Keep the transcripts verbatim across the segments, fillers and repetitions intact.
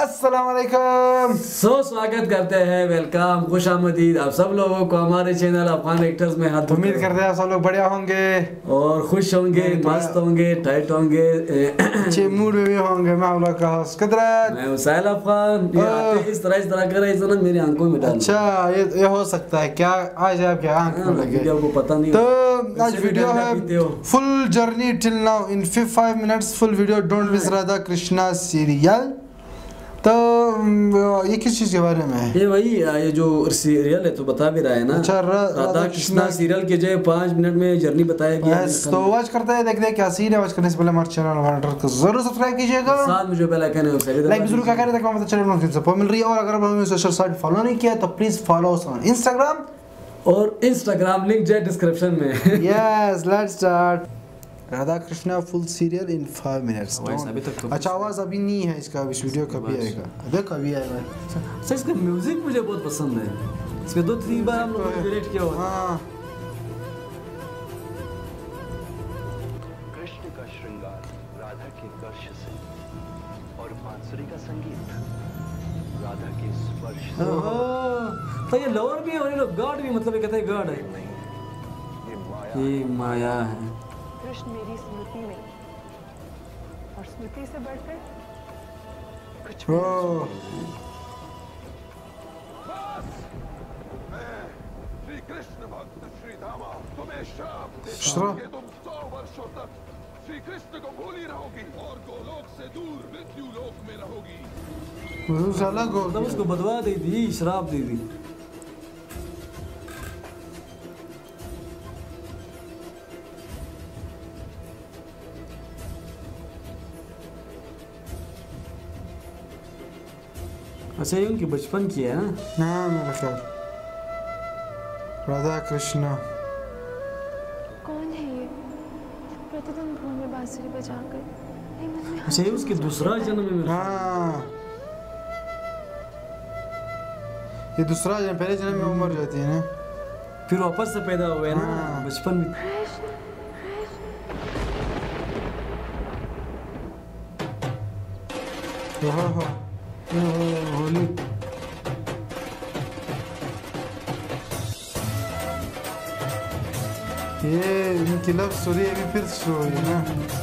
अस्सलाम वालेकुम। सो स्वागत करते हैं, वेलकम, खुश आमदीद आप सब लोगों को हमारे चैनल अफगान एक्टर्स में। हाथ उम्मीद करते हैं आप सब लोग बढ़िया होंगे और खुश होंगे, मस्त होंगे, टाइट होंगे, अच्छे मूड में भी होंगे। मैं आप लोग का होस्ट कुदरत, मैं हुसैन अफगान। ये आते इस तरह इस तरह कर रहे हैं ना, मेरी आंखों में डाल। अच्छा ये ये हो सकता है क्या आज आपके आंख में लगे? वीडियो को पता नहीं। तो आज वीडियो है full journey till now in five minutes full video don't miss Radha Krishna serial. तो ये किस चीज के बारे में है? ये वही ये जो सीरियल है तो बता भी रहा है ना। अच्छा, राधा कृष्णा सीरियल के जो पाँच मिनट में जर्नी बताया गया है। तो वॉच करते हैं, देखते हैं क्या सीन है। वॉच करने से पहले हमारे चैनल वाटर को जरूर सब्सक्राइब कीजिएगा, साथ में जो बेल आइकन है उसे लाइक जरूर क्या करें ताकि हमें चैनल नोटिफिकेशन सपोर्ट मिल रही है। और अगर आपने सोशल साइट फॉलो नहीं किया तो please follow us on Instagram और इंस्टाग्राम लिंक जो है डिस्क्रिप्शन में। Yes let's start Radha Krishna full serial in five minutes. अभी तक तो अच्छा आवाज अभी नहीं है इसका, इस वीडियो कभी आएगा? अबे कभी आएगा। सर इसका म्यूजिक मुझे बहुत पसंद है। इसमें दो तीन बार हम लोगों ने रिलेट किया हुआ। हां कृष्ण का श्रृंगार राधा के दर्श से और बांसुरी का संगीत राधा के स्पर्श से। तो ये लवर भी है और ये लोग गॉड भी, मतलब ये कहते हैं गॉड है। ये माया ये माया है। कृष्ण मेरी स्मृति में और स्मृति से बढ़कर कुछ भी ओ श्री कृष्ण भक्त श्री धामा तुम्हें श्राप देता श्राप? हूं कि तुम सौ वर्षों तक श्री कृष्ण को भूली रहोगी और गोलोक से दूर मृत्यु लोक में रहोगी। वो साला गो मतलब उसको बदवा दे दी, श्राप दे दी। अच्छा ये उनकी बचपन की है ना? हाँ मेरा ख्याल राधा कृष्णा। कौन है ये प्रतिदिन भोर में बांसुरी बजाकर नहीं मन में। अच्छा ये उसके दूसरा जन्म है मेरा। हाँ ये दूसरा जन्म, पहले जन्म में वो मर जाती है ना, फिर वापस से पैदा हुए ना हाँ। बचपन में। कृष्ण कृष्ण हाँ हाँ होली ये इनकी लव स्टोरी अभी फिर शुरू हुई ना।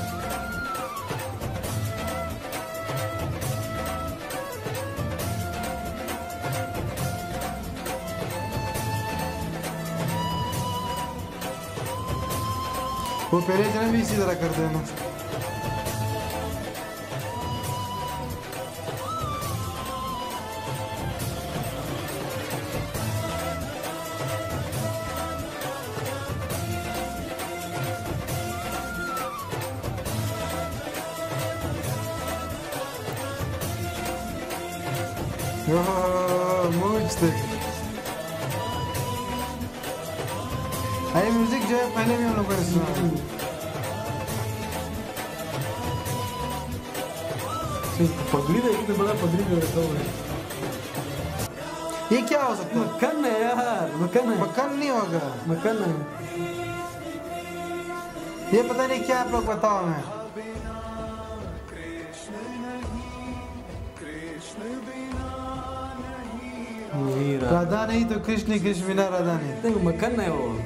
वो पहले जन्म भी इसी तरह करते हैं ना। मूज देख, ये म्यूजिक जो है पहले भी हम लोगों ने सुना है। पगड़ी देखी तो बड़ा पगड़ी में रखा हुआ है। ये क्या हो सकता है? मक्खन है यार, मक्खन है। मक्खन नहीं होगा, मक्खन है। ये पता नहीं क्या, आप लोग बताओ हमें। वीरा राधा नहीं तो कृष्ण, कृष्ण बिना राधा नहीं। देखो मक्खन है वो।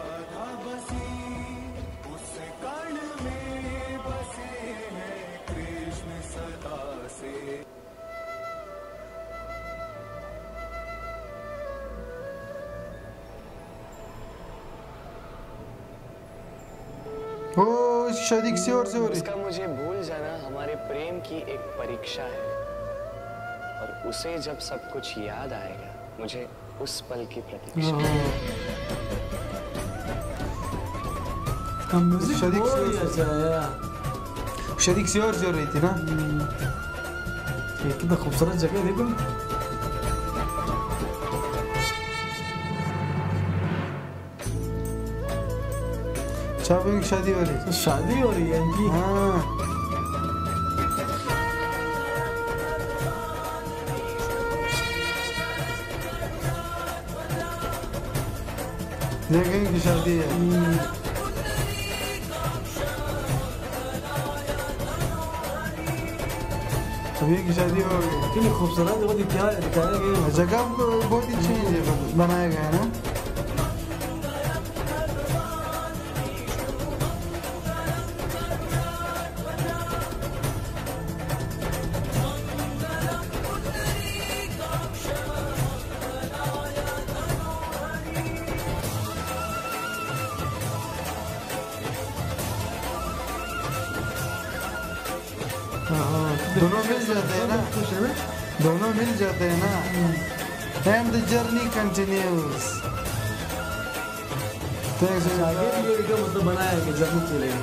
ओ इसकी शादी किसी और से हो रही। उसका मुझे भूल जाना हमारे प्रेम की एक परीक्षा है और उसे जब सब कुछ याद आएगा मुझे उस पल की प्रतीक्षा है। कम म्यूजिक शादी बहुत से- ही अच्छा है यार। शादी किसी और से हो रही थी ना। ये कितना खूबसूरत जगह है, देखो। चाबी की शादी हो रही। तो शादी हो रही है इनकी। हाँ देखें की शादी है। अभी की शादी हो गई। कितनी खूबसूरत बहुत ही प्यार दिखाया गया। जगह बहुत ही अच्छी है बनाया गया है ना। दोनों मिल जाते हैं ना, दोनों मिल जाते हैं ना। And the journey continues. आगे भी ये वीडियो मतलब बनाया है कि जर्नी चलेगी।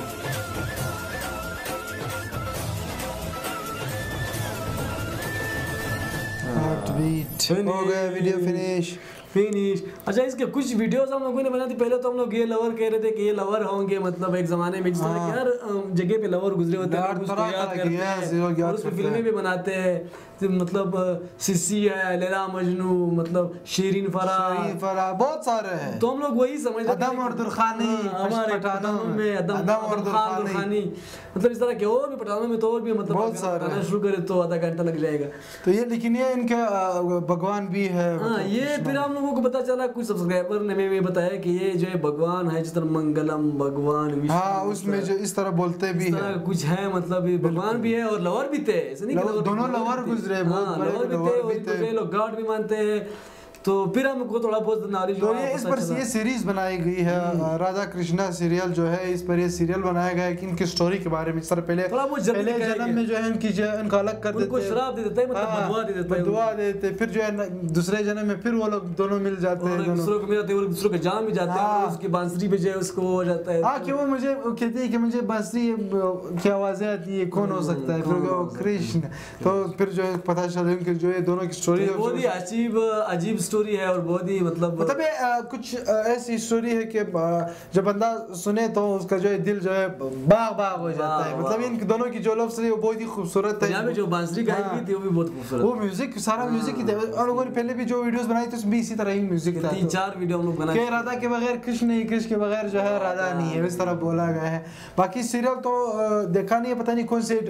हो गया वीडियो फिनिश फिनिश। अच्छा इसके कुछ वीडियोस हम लोगों ने बनाई थी। पहले तो हम लोग ये लवर कह रहे थे कि ये लवर होंगे, मतलब एक जमाने में जिस तरह के हर जगह पे लवर गुजरे होते हैं, उसको याद करते हैं और उसकी फिल्में भी बनाते हैं। मतलब सिसी है, लैला मजनू, मतलब शिरीन फराह, बहुत सारे हैं। तो हम लोग वही समझते थे अदम और दुरखानी, हमारे पठानों में अदम और दुरखानी, मतलब इस तरह के और भी पठानों में तो और भी मतलब बहुत सारे शुरू करे तो आधा घंटा लग जाएगा। तो ये लेकिन ये इनका भगवान भी है। हाँ ये फिर हम लोगों को पता चला, कुछ सब्सक्राइबर ने हमें बताया कि ये जो है भगवान है, जिस तरह मंगलम भगवान, हाँ उसमें जो इस तरह बोलते भी है कुछ है, मतलब भगवान भी है और लवर भी थे, ऐसे नहीं कि दोनों लवर गुजरे, हाँ लवर भी थे और लोग गॉड भी मानते हैं। तो फिर हमको थोड़ा बहुत नॉलेज तो ये इस पर ये सीरीज बनाई गई है राधा कृष्णा सीरियल जो है, इस पर ये सीरियल बनाया गया है कि इनकी स्टोरी के बारे में। इस तरह पहले पहले जन्म में जो है इनकी इनका अलग कर देते हैं, शराब दे देते हैं, मतलब बदुआ दे देते हैं, बदुआ देते, फिर जो है दूसरे जन्म में फिर वो लोग दोनों मिल जाते हैं, दूसरों को मिलाते हैं, दूसरों के जान भी जाते हैं, उसकी बांसुरी पे जो है उसको हो जाता है। हां कि वो मुझे कहती है कि मुझे बांसुरी की आवाजें आती है, कौन हो सकता है, फिर वो कृष्ण। तो फिर जो है पता चला कि जो है दोनों की स्टोरी बहुत ही अजीब अजीब स्टोरी है और बहुत ही मतलब मतलब ये कुछ ऐसी स्टोरी है कि जब बंदा सुने तो उसका जो है दिल जो है बाग बाग हो जाता है। मतलब इन दोनों की जो लव स्टोरी वो बहुत ही खूबसूरत है। यहाँ पे जो बांसुरी गाई गई थी वो भी बहुत खूबसूरत, वो म्यूजिक सारा म्यूजिक ही था। और लोगों ने पहले भी जो वीडियोस बनाई थी उसमें इसी तरह ही म्यूजिक था। तीन चार वीडियो हम लोग बनाए कि राधा के बगैर कृष्ण नहीं, कृष्ण के बगैर जो है राधा नहीं है, इस तरह बोला गया है। बाकी सीरियल तो देखा नहीं है, पता नहीं कौन से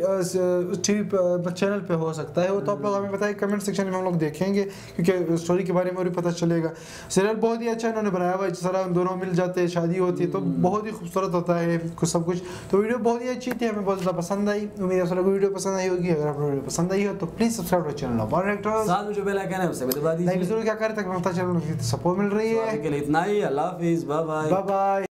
टीवी चैनल पे हो सकता है, वो तो आप लोग हमें बताइए कमेंट सेक्शन में, हम लोग देखेंगे क्योंकि स्टोरी के बारे में और भी पता चलेगा। सीरियल बहुत ही अच्छा इन्होंने बनाया हुआ है, जिस तरह दोनों मिल जाते हैं, शादी होती है तो बहुत ही खूबसूरत होता है कुछ सब कुछ। तो वीडियो बहुत ही अच्छी थी, हमें बहुत ज़्यादा पसंद आई। उम्मीद है आप लोगों को वीडियो पसंद आई होगी। अगर आपको वीडियो पसंद आई हो तो please subscribe to channel of actors, साथ में जो बेल आइकन है उसे भी दबा दीजिए। लाइक जरूर क्या करें ताकि पता चले सपोर्ट मिल रही है। के लिए इतना ही, अल्लाह हाफिज़, बाय बाय बाय बाय।